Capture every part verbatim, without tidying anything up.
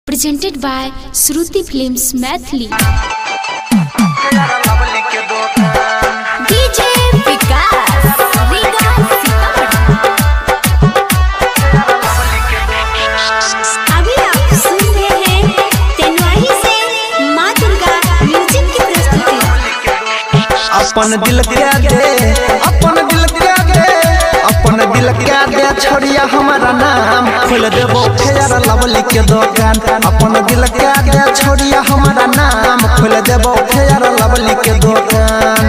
presented by Shruti Films Maithili. D J Vikas Riga अभी आप सुन रहे हैं तेनवाही से माँ दुर्गा म्यूजिक की प्रस्तुति। अपन दिल क्या दे अपन दिल क्या दे अपन दिल क्या दे छोड़िया हमारा नाम खोल देबो फेयर लवली के दुकान। अपन दिल क्या दे छोड़िया हमारा नाम खोल देबो फेयर लवली के दुकान।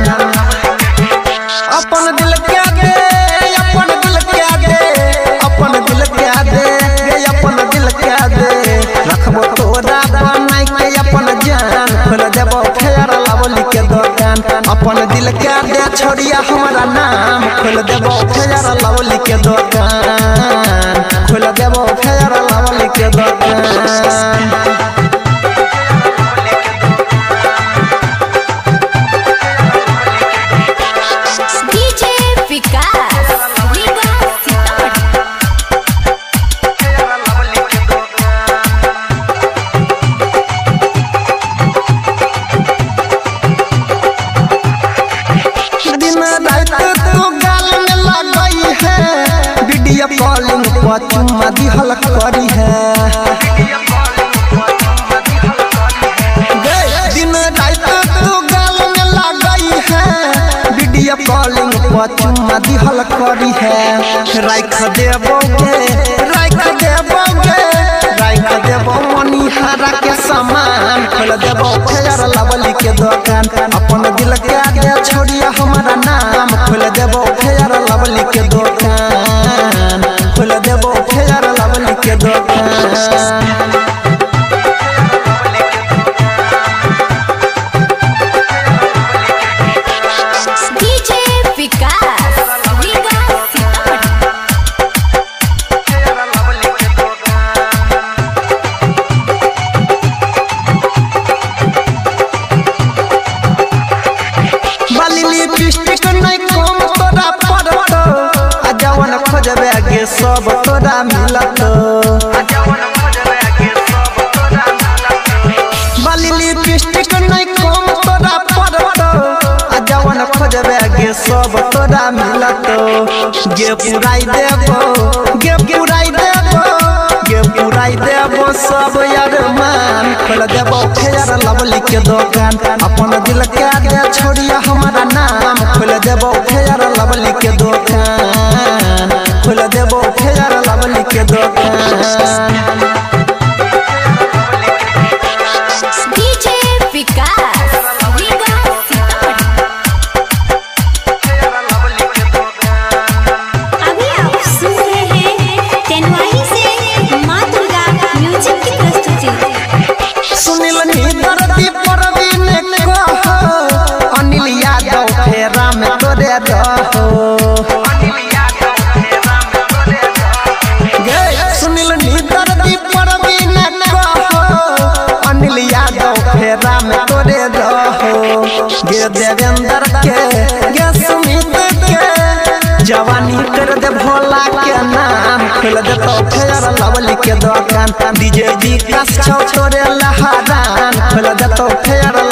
अपन दिल क्या दे अपन दिल क्या दे अपन दिल क्या दे अपन दिल क्या दे रखबो तोरा बनाई के अपन जान खोल देबो फेयर लवली के दुकान। अपन दिल क्या दे छोड़िया हमारा नाम खोल देबो फेयर लवली के दुकान। खोल देबो फेयर लवली के दुकान। कॉलिंग पर चुम्मा दिहल करी है दिन रात तू गाल में लगई है वीडियो कॉलिंग पर चुम्मा दिहल करी है। राख देबोगे राख देबोगे राख देबो मनिहारा के सामान खोल देबो फेयर लवली के दुकान। अपन दिल क्या दे छोड़िया हमारा नाम खोल देबो फेयर लवली के दुकान। खोल देबो फेयर लवली के दुकान। सब तोरा मिलत बाली लिपस्टिक नहीं कम तोरा पड़त आ जवन खोजबे गे सब तोरा मिलत। गे पुराई देबो गे पुराई देबो गे पुराई देबो सब यार मान खोल देबो फेयर लवली के दुकान। अपन दिल क्या दे छोड़िया हमारा नाम खोल देबो फेयर लवली के दुकान। खोल देबो फेयर लवली के दुकान। डीजे विकास रिगा अभी आप सुन रहे हैं तेनवाही से माँ दुर्गा म्यूजिक की प्रस्तुति। सुनील दर्दी परवीन कहो अनिल यादव फेरा में तोरे रहो। फेरा में तोरे रहो गे देवेंद्र के गे सुमित के जवानी कर दे भोला के नाम खोल दे तो फेयर लवली के दुकान। डीजे विकास छौ तोरे लहरान खोल दे तो फेयर